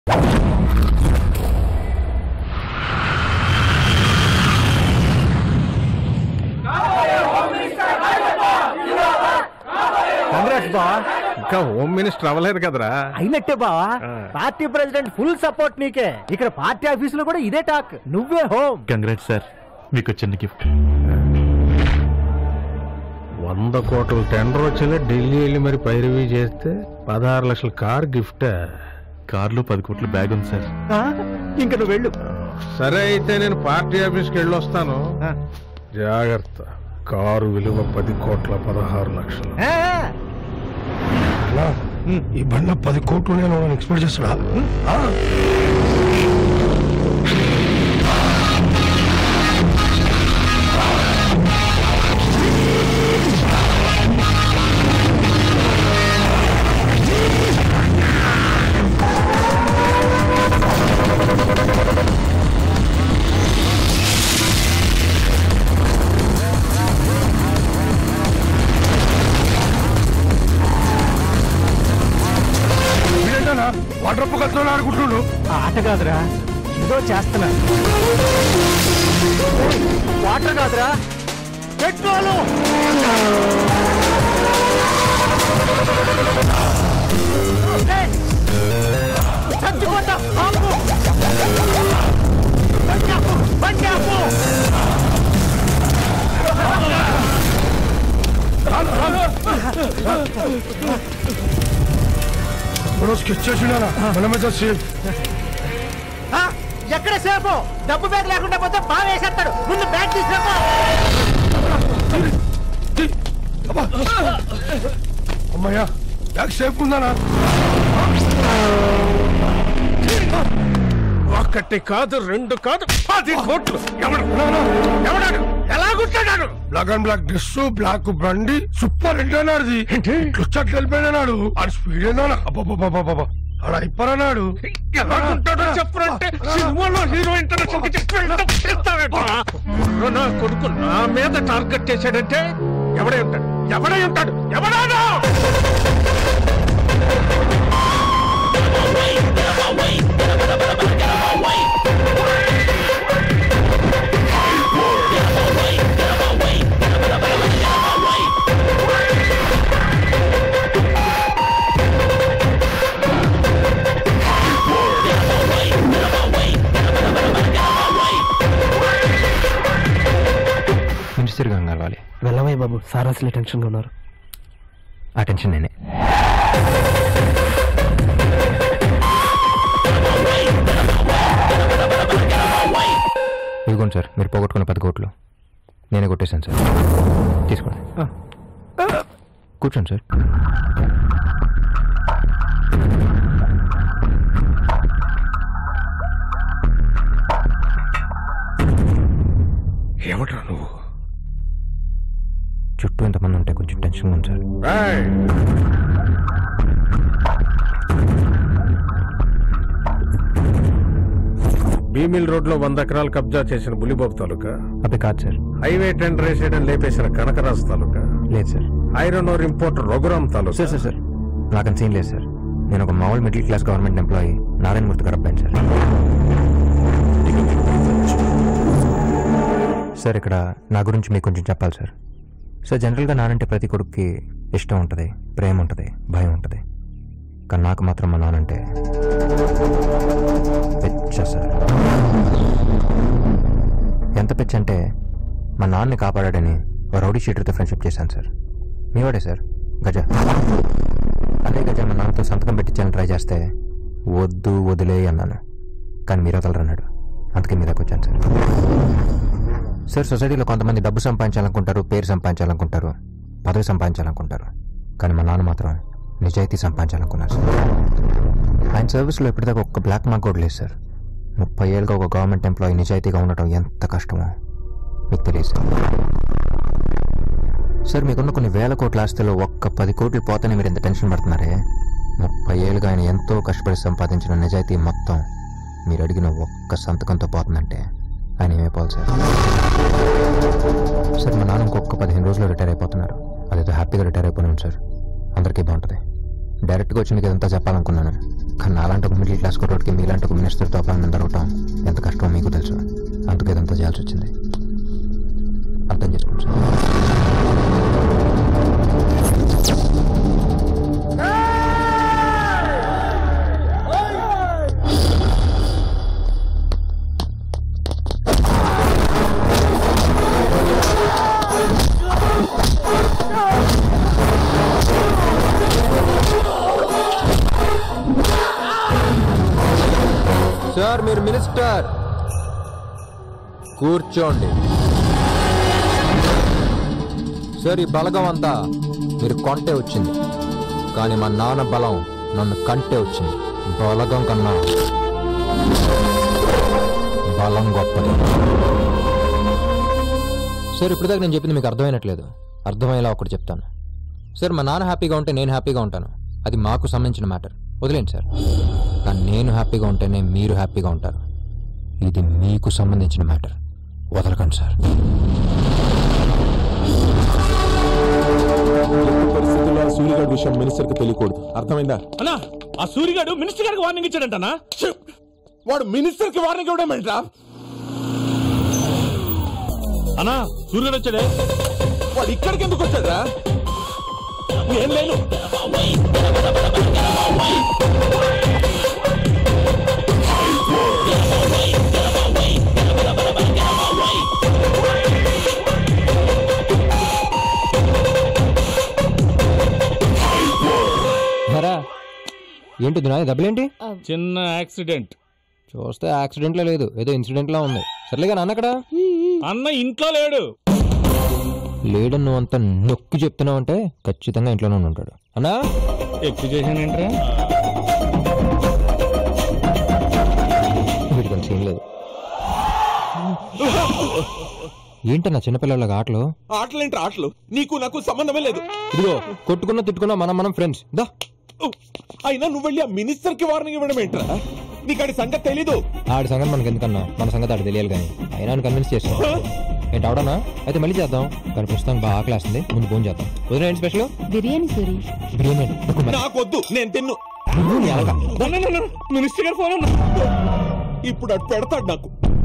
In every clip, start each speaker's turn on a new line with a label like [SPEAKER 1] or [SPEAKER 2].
[SPEAKER 1] ఇంకా home minister అవ్వలేదు కదరా.
[SPEAKER 2] అయినట్టే బావా, పార్టీ ప్రెసిడెంట్ ఫుల్ సపోర్ట్ నీకే. ఇక్కడ పార్టీ ఆఫీస్ లో కూడా ఇదే టాక్, నువ్వే హోమ్.
[SPEAKER 3] కంగ్రాట్స్ సార్, మీకు చిన్న గిఫ్ట్.
[SPEAKER 1] 100 కోట్ల టెండర్ వచ్చేలా ఢిల్లీ వెళ్ళి మరి పైరవీ చేస్తే 16 లక్షల కార్ గిఫ్ట్.
[SPEAKER 3] కార్లో 10 కోట్ల బ్యాగ్ ఉంది సార్.
[SPEAKER 2] ఇంకా నువ్వు వెళ్ళు.
[SPEAKER 1] సరే అయితే నేను పార్టీ ఆఫీస్కి వెళ్ళి వస్తాను. జాగ్రత్త, కారు విలువ 10 కోట్ల 16 లక్షలు.
[SPEAKER 4] ఈ బండ 10 కోట్లు నేను ఎక్స్పెక్ట్ చేస్తున్నా. వాటర్ పక్కతో ఆడుకుంటున్నాడు.
[SPEAKER 2] ఆట కాదురా, ఏదో చేస్తున్నా. వాటర్ కాదురా, పెట్రోలు. చచ్చిపోతా. ఎక్కడ సేపు? డబ్బు బ్యాగ్ లేకుండా పోతే బాగా వేసేస్తాడు. ముందు బ్యాగ్ తీసుకురా.
[SPEAKER 4] అమ్మయ్యా, బ్యాగ్ సేఫ్ ఉందానా?
[SPEAKER 1] ఒకటి కాదు, 2 కాదు, 10 కోట్లు. ఎవడాడు? ఎలాగుంటాడు?
[SPEAKER 4] Black and black dress, black బండి, సూపర్ ఏంటన్నాడు. వచ్చాక వెళ్ళిపోయినాడు. ఆడు స్పీడ్ ఏందా? అబ్బాబాబాబా, అలా అయిపోరాడు.
[SPEAKER 1] ఎలాగుంటాడో చెప్పరంటే సినిమాలో హీరో ఇంట్రడక్షన్ నా కొడుకు నా మీద టార్గెట్ చేశాడంటే ఎవడై ఉంటాడు? ఎవడాడు?
[SPEAKER 5] మినిస్టర్ గారు కలవాలి.
[SPEAKER 2] వెళ్ళవయ్య బాబు, సార్ అసలు టెన్షన్గా ఉన్నారు.
[SPEAKER 5] ఆ టెన్షన్ నేనే. ఇదిగోండి సార్, మీరు పోగొట్టుకున్న 10 కోట్లు నేనే కొట్టేశాను సార్. తీసుకోండి, కూర్చోండి సార్.
[SPEAKER 1] ఏమిట్రా నువ్వు?
[SPEAKER 5] చుట్టూ ఎంతమంది ఉంటే కొంచెం టెన్షన్గా ఉంది సార్.
[SPEAKER 1] భీమిల్ రోడ్ లో 100 ఎకరాలు కబ్జా చేసిన బులిబాబు తాలూకా.
[SPEAKER 5] అబ్బే కాదు సార్.
[SPEAKER 1] హైవే టెండర్ వేసేయడం లేపేసిన కనకరాజు తాలూకా.
[SPEAKER 5] లేదు sir.
[SPEAKER 1] Iron ore importer Raghuram తాలూకా.
[SPEAKER 5] సార్ సార్ నాకంత సీన్ లేదు సార్. నేను ఒక మామూలు middle class government employee Narayanamurthy garu అబ్బాయి సార్. సార్ ఇక్కడ నా గురించి మీకు కొంచెం చెప్పాలి సార్. సార్ జనరల్గా నానంటే ప్రతి కొడుక్కి ఇష్టం ఉంటుంది, ప్రేమ ఉంటుంది, భయం ఉంటుంది. కానీ నాకు మాత్రం మా నానంటే పిచ్చ సార్. ఎంత పిచ్చ అంటే మా నాన్నని కాపాడాడని రౌడీ షీటర్తో ఫ్రెండ్షిప్ చేశాను సార్. మీవాడే సార్, గజ. అదే గజ మా నాన్నతో సంతకం పెట్టించాలని ట్రై చేస్తే వద్దు వదిలే అన్నాను. కానీ మీరు వదలరన్నాడు. అందుకే మీ దగ్గర వచ్చాను సార్. సార్ సొసైటీలో కొంతమంది డబ్బు సంపాదించాలనుకుంటారు, పేరు సంపాదించాలనుకుంటారు, పదవి సంపాదించాలనుకుంటారు. కానీ మా నాన్న మాత్రం నిజాయితీ సంపాదించాలనుకున్నారు సార్. ఆయన సర్వీస్లో ఇప్పటిదాకా ఒక్క బ్లాక్ మార్క్ కూడా లేదు సార్. 30 ఏళ్ళుగా ఒక గవర్నమెంట్ ఎంప్లాయీ నిజాయితీగా ఉండటం ఎంత కష్టమో మీకు తెలియదు సార్. సార్ మీకున్న కొన్ని వేల కోట్ల ఆస్తిలో ఒక్క 10 కోట్లు పోతేనే మీరు ఎంత టెన్షన్ పడుతున్నారే. 30 ఏళ్ళుగా ఆయన ఎంతో కష్టపడి సంపాదించిన నిజాయితీ మొత్తం మీరు అడిగిన ఒక్క సంతకంతో పోతుందంటే ఆయన ఏమైపోవాలి సార్. సార్ మా నాన్న ఇంకొక 15 రోజుల్లో రిటైర్ అయిపోతున్నారు. అదేదో హ్యాపీగా రిటైర్ అయిపోయినాను సార్. అందరికీ బాగుంటుంది. డైరెక్ట్గా వచ్చి మీకు ఇదంతా చెప్పాలనుకున్నాను, కానీ నాలాంటి ఒక మిడిల్ క్లాస్ కొట్టోడికి మీలాంటి ఒక మినిస్టర్తో అపాయింట్మెంట్ దొరకటం ఎంత కష్టమో మీకు తెలుసు. అందుకే ఇదంతా చేయాల్సి వచ్చింది. అర్థం చేసుకోండి సార్. సార్ మీరు మినిస్టర్ కూర్చోండి. సార్ ఈ బలగం అంతా మీరు కొంటే వచ్చింది, కానీ మా నాన్న బలం నన్ను కంటే వచ్చింది. బలగం కన్నా బలం గొప్పది. సార్ ఇప్పటిదాకా నేను చెప్పింది మీకు అర్థమైనట్లేదు. అర్థమయ్యేలా ఒకటి చెప్తాను సార్. మా నాన్న హ్యాపీగా ఉంటే నేను హ్యాపీగా ఉంటాను. అది మాకు సంబంధించిన మ్యాటర్, వదిలేండి సార్. కానీ నేను హ్యాపీగా ఉంటేనే మీరు హ్యాపీగా ఉంటారు. ఇది మీకు సంబంధించిన మ్యాటర్, వదలకండి సార్.
[SPEAKER 6] పరిస్థితుల్లో సూర్యగాడు విషయం మినిస్టర్కి తెలియకూడదు, అర్థమైందా?
[SPEAKER 7] అన్నా ఆ సూర్యగాడు మినిస్టర్ గారికి వార్నింగ్ ఇచ్చాడంటనా?
[SPEAKER 6] వాడు మినిస్టర్ కి వార్నింగ్ ఇవ్వడం ఏంట్రా?
[SPEAKER 7] అన్నా సూర్యగాడు వచ్చాడే.
[SPEAKER 6] వాడు ఇక్కడికి ఎందుకు వచ్చాడ్రా? నేను లేను.
[SPEAKER 5] ఏంటి దునాయి దెబ్బలేంటి?
[SPEAKER 7] చిన్న యాక్సిడెంట్.
[SPEAKER 5] చూస్తే యాక్సిడెంట్లో లేదు, ఏదో ఇన్సిడెంట్ లా ఉంది. సర్లేగా నాన్న అక్కడ
[SPEAKER 7] అన్న ఇంట్లో లేడు.
[SPEAKER 5] లేడని నువ్వు అంత నొక్కి చెప్తున్నావు అంటే ఖచ్చితంగా ఇంట్లోనే ఉంటాడు. అన్నా
[SPEAKER 7] ఎక్కువ చేశానంటే
[SPEAKER 5] వీడికి అంత సీన్ లేదు. ఏంటన్నా చిన్నపిల్లల ఆటలు?
[SPEAKER 6] ఆటలేంటి ఆటలు? నీకు నాకు సంబంధమే లేదు.
[SPEAKER 5] ఇదిగో కొట్టుకున్నా తిట్టుకున్నా మనం ఫ్రెండ్స్ దా.
[SPEAKER 6] అయినా నువ్వు వెళ్ళి ఆ మినిస్టర్ కి వార్నింగ్ ఇవ్వడం ఏంట్రా? నీకు ఆడి సంగతి తెలీదు.
[SPEAKER 5] ఆడి సంగతి మనకి ఎందుకన్నా, మన సంగతి ఆడి తెలియాలి. కానీ అయినా కన్విన్స్ చేస్తాం ఏంటి అవడనా? అయితే మళ్ళీ చేద్దాం. కానీ ప్రస్తుతం బాగా ఆకలేస్తుంది, ముందు ఫోన్ చేద్దాం. వదిన ఏంటి స్పెషల్?
[SPEAKER 8] బిర్యానీ సూరి.
[SPEAKER 5] బిర్యానీ
[SPEAKER 6] నాకొద్దు, నేను తిన్ను.
[SPEAKER 7] మినిస్టర్ గారు ఫోన్ అన్నా.
[SPEAKER 6] ఇప్పుడు అటు పెడతాడు నాకు.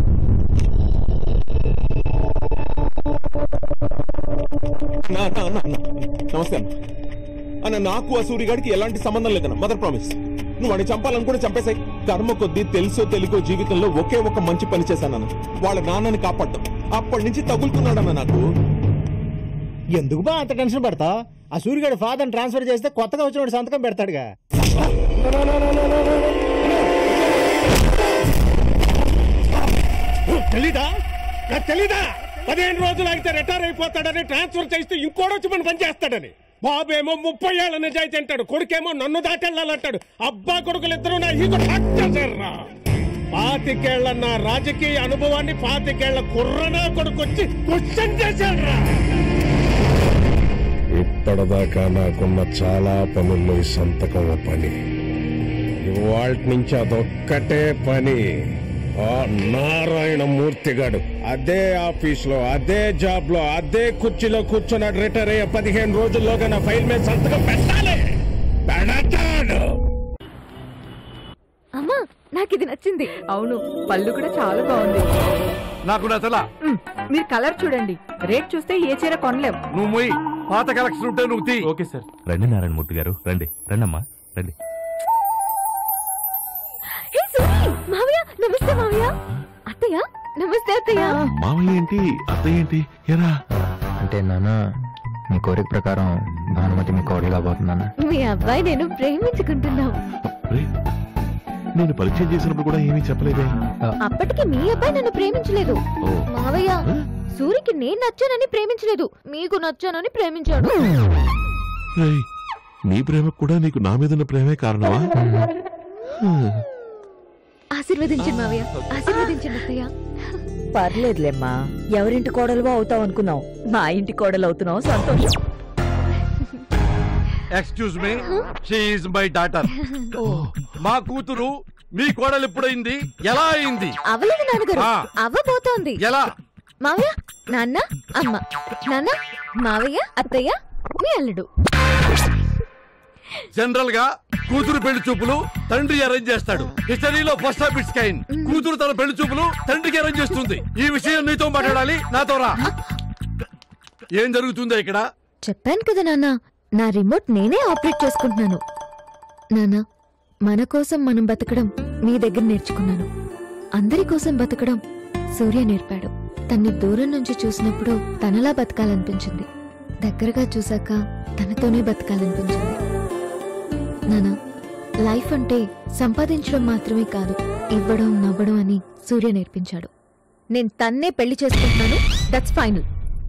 [SPEAKER 6] నమస్తే అన్న. నాకు ఆ సూర్యగాడికి ఎలాంటి సంబంధం లేదన్న, మదర్ ప్రామిస్. నువ్వు వాడిని చంపాలనుకుని చంపేశాయి. కర్మ కొద్దీ తెలుసో తెలికో జీవితంలో ఒకే ఒక మంచి పని చేశానన్న, వాళ్ళ నాన్నని కాపాడ్డం. అప్పటి నుంచి తగులుకున్నాడన్న నాకు.
[SPEAKER 2] ఎందుకు బా అంత టెన్షన్ పడతా? ఆ సూర్యగాడి ఫాదర్ ట్రాన్స్ఫర్ చేస్తే కొత్తగా వచ్చిన సంతకం పెడతాడుగా.
[SPEAKER 4] తెలీదా? నాకు తెలీదా? 15 రోజులు అయితే రిటైర్ అయిపోతాడని, ట్రాన్స్ఫర్ చేస్తే ఇంకోడొచ్చి మన పని చేస్తాడని. బాబేమో 30 ఏళ్ల నిజాయితీ అంటాడు, కొడుకేమో నన్ను దాటెళ్ళాలంటాడు. అబ్బా కొడుకులు ఇద్దరు నా ఈగో హ్యాక్ చేశారా? 25 ఏళ్ల నా రాజకీయ అనుభవాన్ని 25 ఏళ్ల కుర్రనా కొడుకొచ్చి క్వశ్చన్ చేశాడ్రా.
[SPEAKER 1] ఇప్పటిదాకా నాకున్న చాలా పనుల్లో ఈ సంతకం పని. ఇవాళ నుంచి అదొక్కటే పని. ఆ నారాయణమూర్తి గాడు అదే ఆఫీస్ లో, అదే జాబ్ లో, అదే కుర్చీలో కూర్చున్నాడు. రిటైర్ అయ్యే 15 రోజుల్లోగా నా ఫైల్ మీద సంతకం పెట్టాలి. పెడతాడు.
[SPEAKER 8] అమ్మా నాకు ఇది నచ్చింది. అవును, పళ్ళు కూడా చాలా బాగుంది.
[SPEAKER 7] నాకు నచ్చలా.
[SPEAKER 8] మీరు కలర్ చూడండి, రేట్ చూస్తే ఏ చీర కొనలేం.
[SPEAKER 7] నువ్వు మొయ్, పాత కలెక్షన్ ఉంటే నువ్వు తీ.
[SPEAKER 3] Okay sir. రండి నారాయణమూర్తి గారు, రండి రండమ్మా రండి.
[SPEAKER 8] మావయ్య నమస్తే. మావయ్య అత్తయ్య నమస్తే. అత్తయ్య
[SPEAKER 3] మామయ్య ఏంటి, అత్తయ్య ఏంటి? ఎరా
[SPEAKER 5] అంటే నాన్న మీ కోరిక ప్రకారం భానుమతి మీ కోడలు కాబోతున్నాను.
[SPEAKER 8] మీ అబ్బాయి నేను ప్రేమించుకుంటున్నాం.
[SPEAKER 3] నేను పరిచయం చేసినప్పుడు కూడా ఏమీ చెప్పలేదే.
[SPEAKER 8] అప్పటికి మీ అబ్బాయి నన్ను ప్రేమించలేదు మావయ్య. సూరికి నేను నచ్చానని ప్రేమించలేదు, మీకు నచ్చానని ప్రేమించాడు.
[SPEAKER 3] నీ ప్రేమ కూడా నీకు నా మీద ప్రేమే కారణమా?
[SPEAKER 8] ఆశీర్వదించండి మావయ్య, ఆశీర్వదించండి అత్తయ్య.
[SPEAKER 9] పర్లేదులేమ్మా, ఎవరింటి కోడలు అవుతావు అనుకున్నావు, మా ఇంటి కోడలు అవుతున్నావు. సంతోషం.
[SPEAKER 7] Excuse me, she is my daughter. మా కూతురు మీ కోడలు ఎప్పుడైంది, ఎలా అయింది?
[SPEAKER 8] అవలేదు నాన్నగారు, అవ్వబోతోంది.
[SPEAKER 7] ఎలా?
[SPEAKER 8] మావయ్య, నాన్న, అమ్మ, నాన్న, మావయ్య, అత్తయ్య, మీ అల్లుడు.
[SPEAKER 7] జనరల్ గా కూతురు పెళ్లి చూపులు తండ్రి అరేంజ్ చేస్తాడు. హిస్టరీలో ఫస్ట్ ఆఫ్ ఇట్స్ కైండ్. కూతురు తన పెళ్లి చూపులు తండ్రికి అరేంజ్ చేస్తుంది. ఈ విషయం నీతో మాట్లాడాలి, నాతో రా. ఏం జరుగుతుందో ఇక్కడ?
[SPEAKER 8] చెప్పాను కదా నాన్న, నా రిమోట్ నేనే ఆపరేట్ చేసుకుంటున్నాను. నాన్న, మన కోసం మనం బతకడం మీ దగ్గర నేర్చుకున్నాను. అందరి కోసం బతకడం సూర్య నేర్పాడు. తన్ని దూరం నుంచి చూసినప్పుడు తనలా బతకాలనిపించింది, దగ్గరగా చూశాక తనతోనే బతకాలనిపించింది. నాన్న, లైఫ్ అంటే సంపాదించడం మాత్రమే కాదు, ఇవ్వడం నవ్వడం అని సూర్య నేర్పించాడు. నేను తన్నే పెళ్లి చేసుకుంటున్నాను. That's final.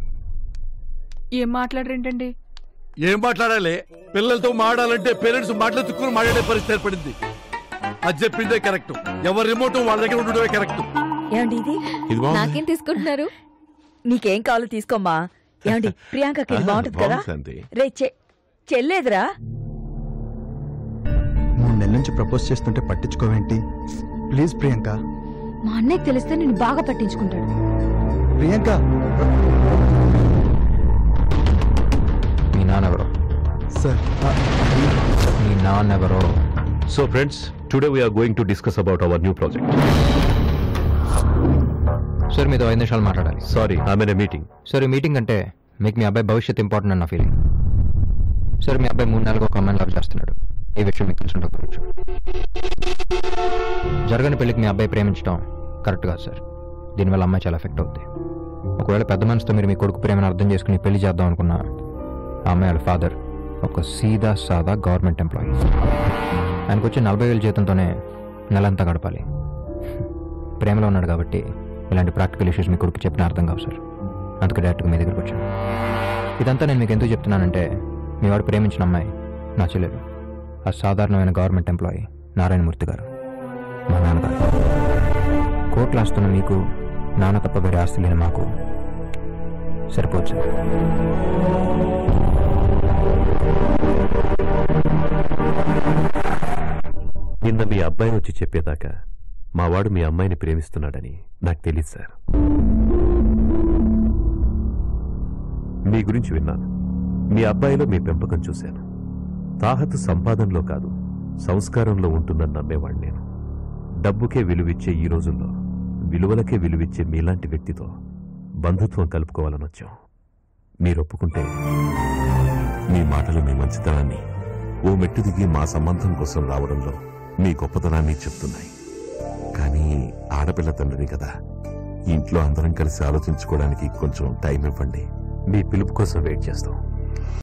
[SPEAKER 10] ఏం మాట్లాడరేంటండి?
[SPEAKER 7] ఏం మాట్లాడాలి? పిల్లలతో మాట్లాడాలంటే పేరెంట్స్ మాటలు తుక్కుని మాట్లాడే పరిస్థితి ఏర్పడింది. అది చెప్పిందే కరెక్ట్. ఎవరి రిమోట్ వాళ్ళ దగ్గర ఉండడమే కరెక్ట్.
[SPEAKER 9] ఏమండి ఇది
[SPEAKER 8] నాకేం తీసుకుంటున్నారు?
[SPEAKER 9] నీకేం కావాలో తీసుకోమ్మా. ఏమండి ప్రియాంకకి ఇది బాగుంటుంది కదా? రే చెల్లేదురా.
[SPEAKER 11] 3 నెలల నుంచి ప్రపోజ్ చేస్తుంటే పట్టించుకోవేంటి? ప్లీజ్ ప్రియాంక.
[SPEAKER 8] మా అన్నయ్యకి తెలిస్తే నేను బాగా పట్టించుకుంటాడు.
[SPEAKER 11] ప్రియాంక,
[SPEAKER 5] మీ నాన్నెవరో?
[SPEAKER 11] సార్
[SPEAKER 5] మీ నాన్నెవరో?
[SPEAKER 12] So friends, today we are going to discuss about our new project.
[SPEAKER 5] Sir మీతో 5 నిమిషాలు మాట్లాడాలి.
[SPEAKER 12] Sorry, I'm in a meeting.
[SPEAKER 5] Sir ఈ మీటింగ్ అంటే మీకు మీ అబ్బాయి భవిష్యత్ ఇంపార్టెంట్ అన్న ఫీలింగ్. సార్ మీ అబ్బాయి 3 నెలలకు ఒక అమ్మాయిని లవ్ చేస్తున్నాడు. ఈ విషయం మీకు తెలిసి ఉండకపోవచ్చు. జరగని పెళ్లికి మీ అబ్బాయి ప్రేమించడం కరెక్ట్ కాదు సార్. దీనివల్ల అమ్మాయి చాలా ఎఫెక్ట్ అవుతుంది. ఒకవేళ పెద్ద మనసుతో మీరు మీ కొడుకు ప్రేమను అర్థం చేసుకుని పెళ్లి చేద్దాం అనుకున్నా, ఆ అమ్మాయి వాళ్ళ ఫాదర్ ఒక సీదా సాదా గవర్నమెంట్ ఎంప్లాయీ. ఆయనకు వచ్చి 40,000 జీతంతోనే నెలంతా గడపాలి. ప్రేమలో ఉన్నాడు కాబట్టి ఇలాంటి ప్రాక్టికల్ ఇష్యూస్ మీ కొడుకు చెప్పిన అర్థం కావు సార్. అందుకే డైరెక్ట్గా మీ దగ్గరికి వచ్చాను. ఇదంతా నేను మీకు ఎందుకు చెప్తున్నానంటే, మీ వాడు ప్రేమించిన అమ్మాయి నా చెల్లెలు, ఆ సాధారణమైన గవర్నమెంట్ ఎంప్లాయీ నారాయణమూర్తి గారు, మా నాన్నగారు. కోట్లు ఆస్తున్న మీకు నాన్న తప్ప వేరే ఆస్తి లేని మాకు సరిపోవచ్చు సార్.
[SPEAKER 12] నిన్న మీ అబ్బాయి వచ్చి చెప్పేదాకా మా వాడు మీ అమ్మాయిని ప్రేమిస్తున్నాడని నాకు తెలియదు సార్. మీ గురించి విన్నాను. మీ అబ్బాయిలో మీ పెంపకం చూశాను. తాహతు సంపాదనలో కాదు, సంస్కారంలో ఉంటుందని నమ్మేవాడు నేను. డబ్బుకే విలువిచ్చే ఈ రోజుల్లో విలువలకే విలువిచ్చే మీలాంటి వ్యక్తితో బంధుత్వం కలుపుకోవాలని వచ్చాం. మీరు ఒప్పుకుంటే
[SPEAKER 3] మీ మాటలు మీ మంచితనాన్ని ఓ మెట్టు దిగి మా సంబంధం కోసం రావడంలో మీ గొప్పతనాన్ని చెప్తున్నాయి. కానీ ఆడపిల్ల తండ్రిని కదా, ఇంట్లో అందరం కలిసి ఆలోచించుకోవడానికి కొంచెం టైం ఇవ్వండి.
[SPEAKER 12] మీ పిలుపు కోసం వెయిట్ చేస్తాం.